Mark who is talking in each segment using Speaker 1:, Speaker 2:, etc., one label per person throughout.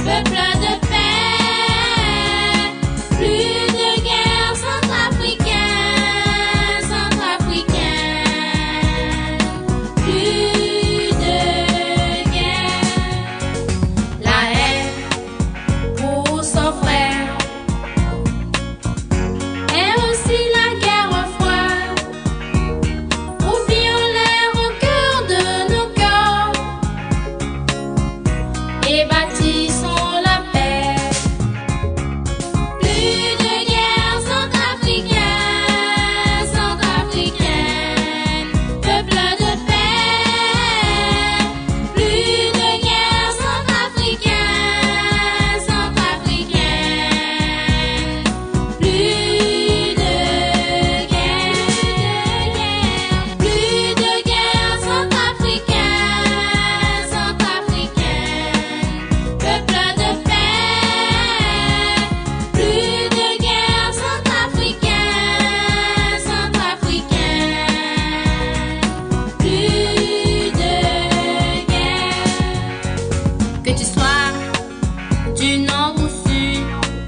Speaker 1: peuple de paix, plus de guerre centrafricaine, centrafricaine, plus de guerre. La haine pour son frère et aussi la guerre froide. Oublions-les au cœur de nos corps et bâtissons la paix. Plus de guerre centrafricaine, centrafricaine, peuple de paix. Plus de guerre centrafricaine, centrafricaine, plus de guerre, plus de guerre centrafricaine, centrafricaine, peuple de paix. Plus de guerre centrafricaine, centrafricaine, plus de guerre. Que tu sois du nord ou sud,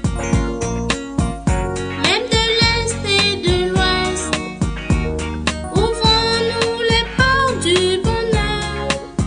Speaker 1: même de l'est et de l'ouest, ouvrons-nous les portes du bonheur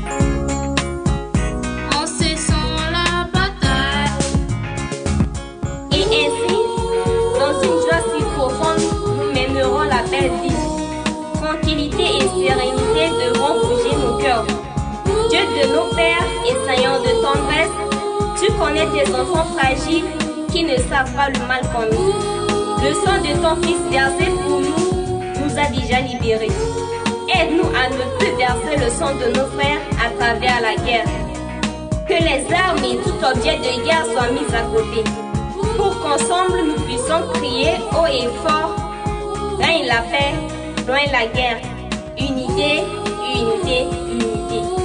Speaker 1: en cessant la bataille.
Speaker 2: Et ainsi, dans une joie si profonde, nous mènerons la belle vie. Tranquillité et sérénité devront bouger nos cœurs. Dieu de nos pères et Seigneur de tendresse, tu connais tes enfants fragiles qui ne savent pas le mal commis. Le sang de ton Fils versé pour nous nous a déjà libérés. Aide-nous à ne plus verser le sang de nos frères à travers la guerre. Que les armes et tout objet de guerre soient mis à côté, pour qu'ensemble nous puissions crier haut et fort: règne la paix, loin la guerre. Unité, unité, unité.